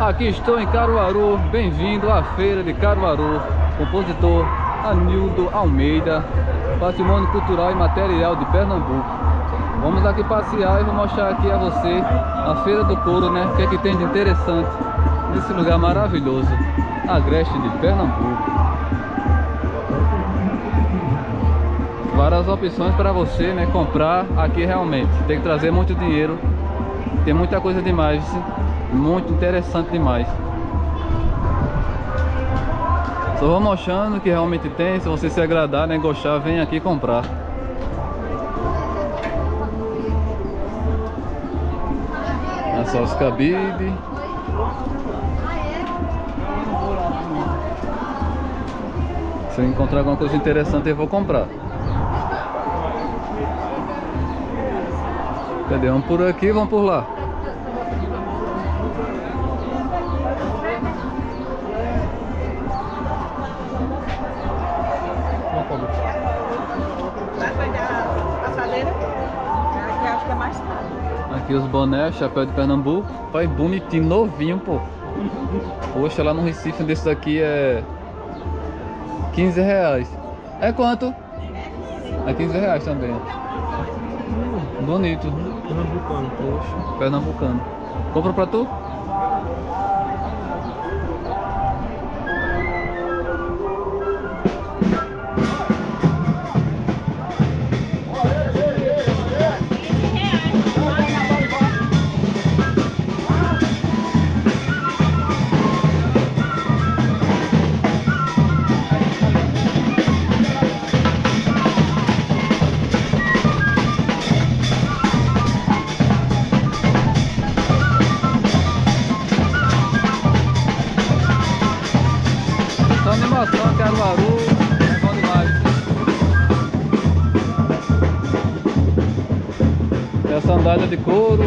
Aqui estou em Caruaru, bem-vindo à feira de Caruaru. Compositor Anildo Almeida, patrimônio cultural e material de Pernambuco. Vamos aqui passear e vou mostrar aqui a você a feira do couro, né? O que é que tem de interessante nesse lugar maravilhoso, Agreste de Pernambuco. Várias opções para você, né, comprar aqui. Realmente tem que trazer muito dinheiro, tem muita coisa demais, muito interessante demais. Só vou mostrando que realmente tem. Se você se agradar, né, gostar, vem aqui comprar. É só os cabide. Se eu encontrar alguma coisa interessante, eu vou comprar. Cadê? Vamos por aqui, vamos por lá. Aqui os bonés, chapéu de Pernambuco. Pai, bonitinho, novinho, pô. Poxa, lá no Recife desse daqui é 15 reais. É quanto? É 15 reais também. Bonito. Pernambucano. Poxa, pernambucano. Compra pra tu? Animação, Caruaru, é bom demais. É a sandália de couro.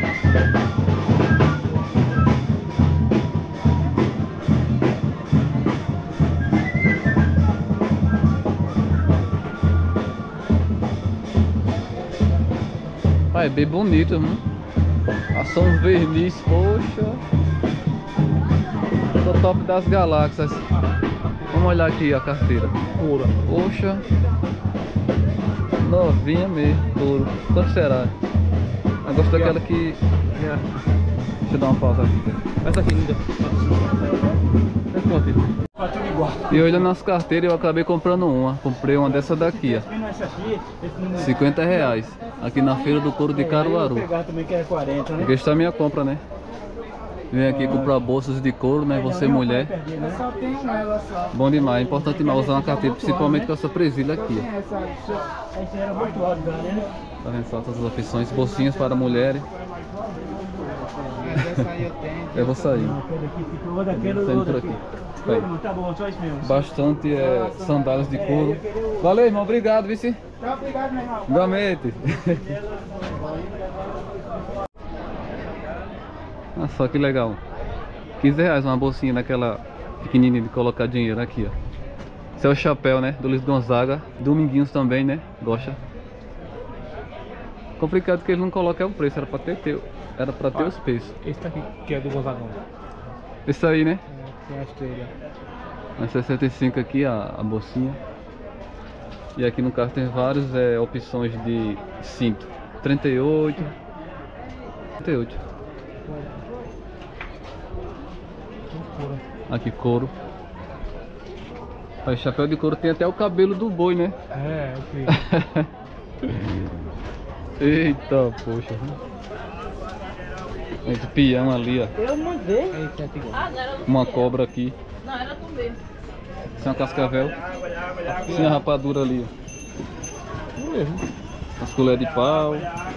Ah, é bem bonito, viu? Ação verniz, poxa. Do top das galáxias. Vamos olhar aqui a carteira. Ouro. Poxa. Novinha mesmo, ouro. Quanto será? Eu gosto daquela que... Deixa eu dar uma pausa aqui. Essa aqui linda. E olhando nas carteiras, eu acabei comprando uma. Comprei uma dessa daqui, ó. 50 reais. Aqui na Feira do Couro de Caruaru. Aqui está a minha compra, né? Vem aqui comprar bolsas de couro, né? Você mulher. Bom demais, é importante demais usar uma carteira, principalmente com essa presilha aqui. Tá vendo só todas as opções, bolsinhas para mulheres. Eu vou sair. Saindo por aqui. Bastante sandálias de couro. Valeu, irmão, obrigado, vice. Obrigado, meu irmão. Igualmente. Olha só que legal. 15 reais uma bolsinha daquela pequenininha de colocar dinheiro aqui, ó. Esse é o chapéu, né? Do Luiz Gonzaga. Dominguinhos também, né? Gosta. Complicado que ele não coloca o preço. Era pra ter os preços. Esse aqui que é do Gonzagão. Esse aí, né? Tem a estrela. É 65 aqui a bolsinha. E aqui no carro tem várias opções de cinto. 38. Aqui couro. Aí, chapéu de couro tem até o cabelo do boi, né? É, ok. Eita, poxa. Esse peão ali, ó. Eu mandei. Uma cobra aqui. Não, era tu mesmo. Sem uma cascavel. Sem a rapadura ali, ó. As colheres de pau.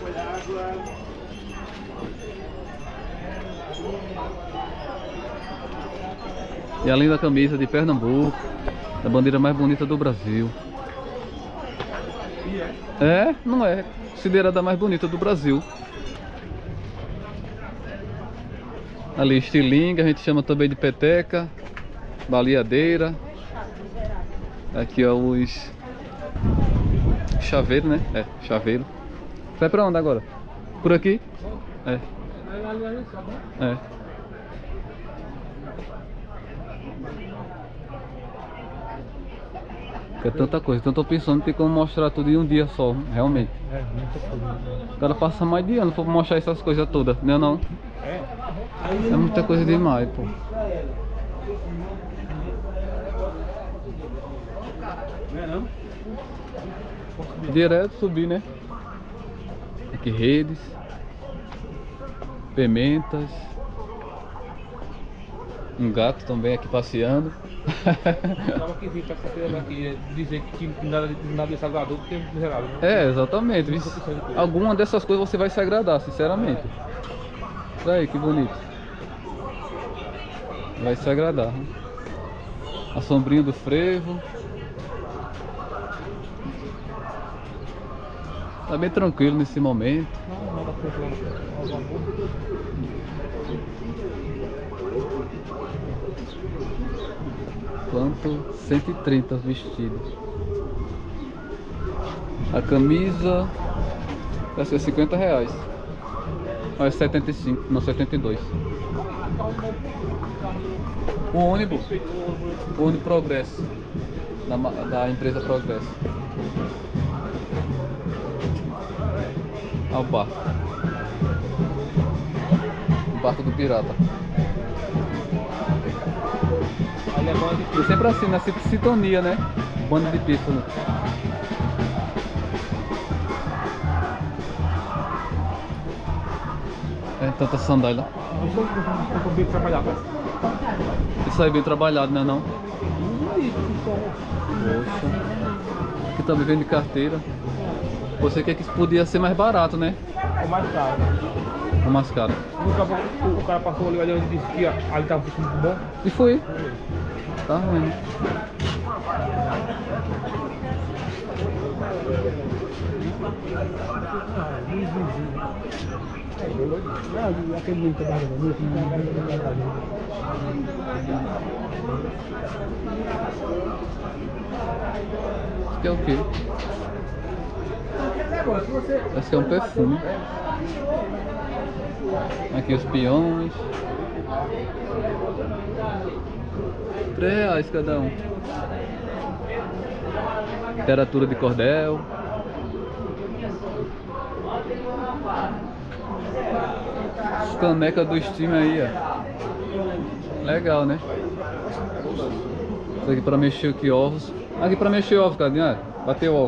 E além da camisa de Pernambuco, a bandeira mais bonita do Brasil. É, não é? Considerada a mais bonita do Brasil. Ali estilingue, a gente chama também de peteca, baleadeira. Aqui ó, os chaveiro, né? É, chaveiro. Vai pra onde agora? Por aqui? É. É. É tanta coisa, então eu tô pensando em ter como mostrar tudo em um dia só, realmente. É, muita coisa. O cara passa mais de ano pra mostrar essas coisas todas, né não? É. É muita coisa demais, pô. Não é não? Direto subir, né? Aqui redes, pimentas, um gato também aqui passeando. Eu tava aqui vindo pra essa feira daqui dizer que nada de Salvador porque é miserável. Né? É, exatamente. Alguma dessas coisas você vai se agradar, sinceramente. Olha aí que bonito. Vai se agradar. Né? A sombrinha do frevo. Tá bem tranquilo nesse momento. Não, nada coisa. Quanto? 130 vestidos. A camisa vai ser 50 reais. Ou é 75, não 72. O ônibus Progresso. Da empresa Progresso. Olha o barco. O barco do pirata. E sempre assim, na sintonia, né? Banda de pífano. É tanta sandália. Eu bem trabalhado. Isso aí bem trabalhado, né não? Poxa. Aqui também vende carteira. Você quer que isso podia ser mais barato, né? É mais caro. Ou mais caro. O cara passou ali olhando e disse que ali tava muito bom. E foi. Tá ruim. Aquele muito bonito. Isso aqui é o quê? Esse aqui é um perfume. Aqui os peões. R$3 cada um. Literatura de cordel. As canecas do Steam aí, ó. Legal, né? Isso aqui pra mexer aqui ovos. Aqui pra mexer ovos, cadê? Bater ovo.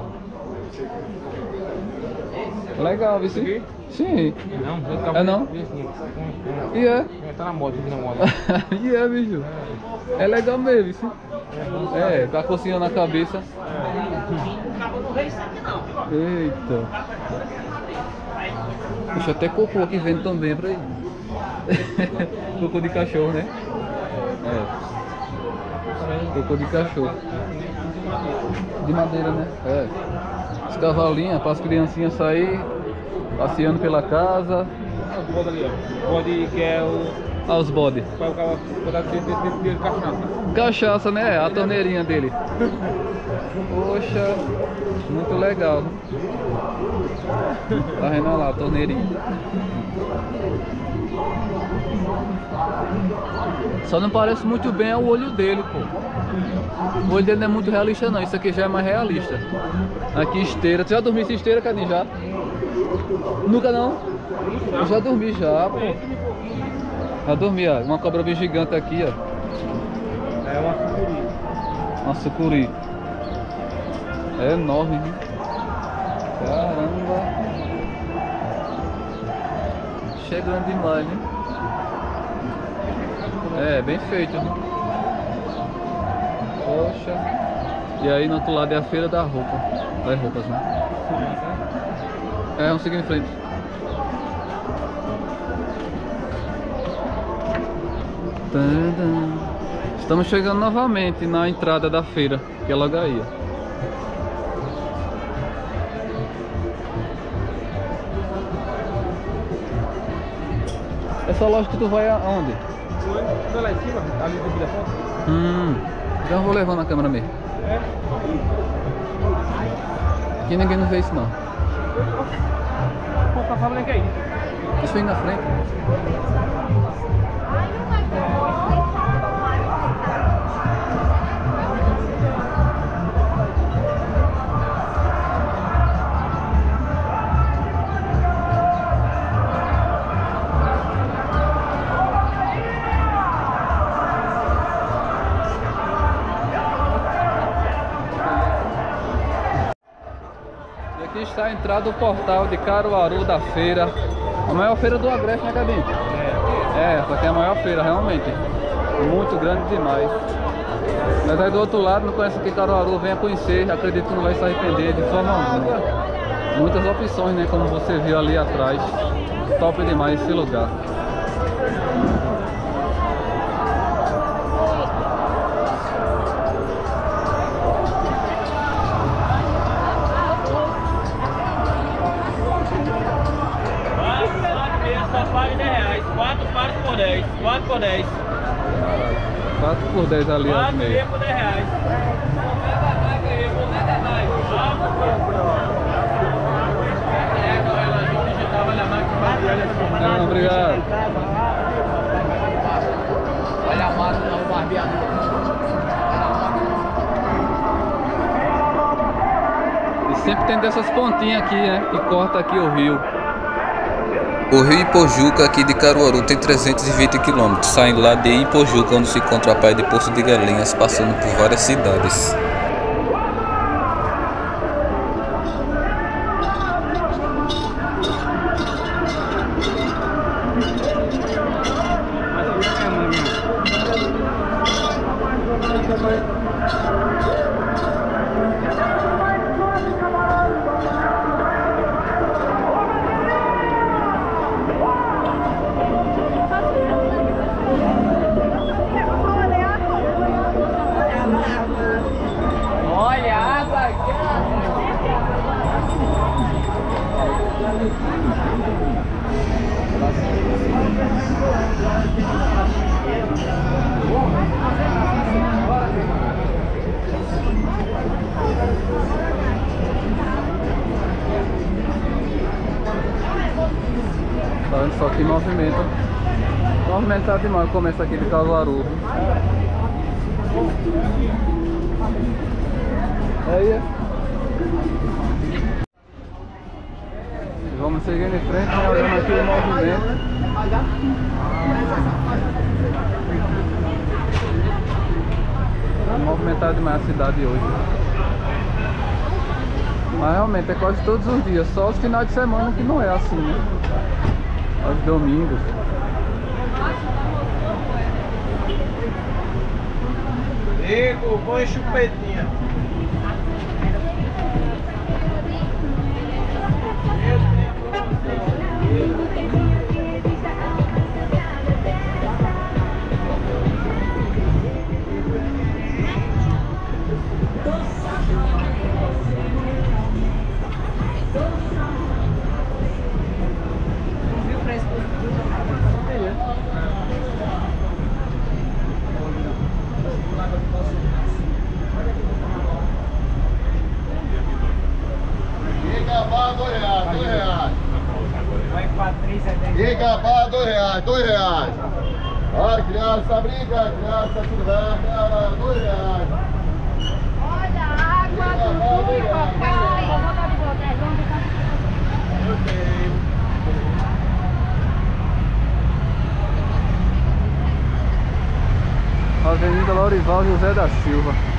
Legal, viu? Sim. Sim. Não, É não? E é? Tá na moda, na moda. E é, bicho. É legal mesmo, sim. É, com a cocinha na cabeça. Eita. Puxa, até cocô aqui vendo também pra aí. Cocô de cachorro, né? É. Cocô de cachorro. De madeira, né? É. Os cavalinhos para as criancinhas sair passeando pela casa. Os bodes ali, ó. Bode que é o. Ah, os bode. Para o cara botar de cachaça. Cachaça, né? A torneirinha dele. Poxa, muito legal. Tá vendo lá a torneirinha. Só não parece muito bem é o olho dele, pô. O olho dele não é muito realista não, isso aqui já é mais realista. Aqui esteira, tu já dormiu em esteira, Cadinho, já? Nunca não? Eu já dormi já, pô. Já dormi, ó, uma cobra bem gigante aqui, ó. É uma sucuri. Uma sucuri. É enorme, viu? Caramba. Chegando demais, né? É, bem feito, viu? Poxa. E aí no outro lado é a feira da roupa. Das roupas, né? É, vamos seguir em frente. Estamos chegando novamente na entrada da feira, que é logo aí. Essa loja que tu vai aonde? Tô lá em cima, ali do da foto. Então eu vou levando a câmera mesmo. É? Aqui ninguém não vê isso não. Pô, tá falando que é isso? Isso aí na frente. aqui está a entrada do portal de Caruaru da feira. A maior feira do Agreste, né, Cadinho? Essa aqui é a maior feira, realmente. Muito grande demais. Mas aí do outro lado, não conhece aqui Caruaru, venha conhecer. Acredito que não vai se arrepender de forma alguma. Muitas opções, né, como você viu ali atrás. Top demais esse lugar. Só paga R$10, 4 pares por 10, 4 por 10. 4 por 10 ali ao meio. 4 por R$10. Não, obrigado. Olha a máquina, o barbeador. E sempre tem dessas pontinhas aqui, né, que corta aqui o rio. O rio Ipojuca aqui de Caruaru tem 320 km, saindo lá de Ipojuca, onde se encontra a praia de Poço de Galinhas, passando por várias cidades. Olha a água aqui. Tá vendo só que movimenta. Movimentado demais o começo aqui de Caruaru. Aí. Vamos seguindo em frente, né, olhando aqui o movimento. Movimentado demais a cidade hoje. Mas realmente é quase todos os dias, só os finais de semana que não é assim, né? Aos domingos. Rico, põe chupetinha. Gabá, R$2, R$2. Olha, criança, brinca, criança, tudo bem, R$2. Olha a água do rio, papai. Vou botar de volta, Avenida Lourival José da Silva.